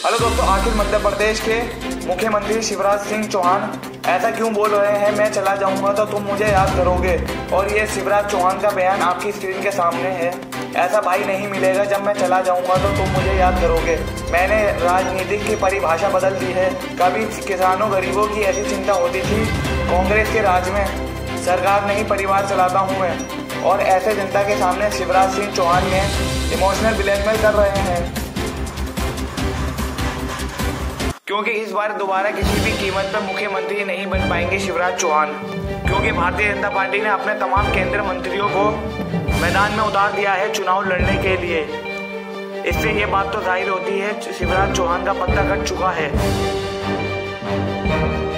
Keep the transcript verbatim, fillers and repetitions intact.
Hello दोस्तों, आखिर मध्य प्रदेश के मुख्यमंत्री शिवराज सिंह चौहान ऐसा क्यों बोल रहे हैं, मैं चला जाऊंगा तो तुम मुझे याद करोगे। और ये शिवराज चौहान का बयान आपकी स्क्रीन के सामने है। ऐसा भाई नहीं मिलेगा, जब मैं चला जाऊंगा तो तुम मुझे याद करोगे। मैंने राजनीति की परिभाषा बदल दी है। कभी किसानों गरीबों की ऐसी चिंता होती थी, कांग्रेस के राज में सरकार नहीं परिवार चलाता हूँ मैं। और ऐसे जनता के सामने शिवराज सिंह चौहान ने इमोशनल ब्लैकमेल कर रहे हैं, क्योंकि इस बार दोबारा किसी भी कीमत पर मुख्यमंत्री नहीं बन पाएंगे शिवराज चौहान। क्योंकि भारतीय जनता पार्टी ने अपने तमाम केंद्रीय मंत्रियों को मैदान में उतार दिया है चुनाव लड़ने के लिए। इससे ये बात तो जाहिर होती है शिवराज चौहान का पत्ता कट चुका है।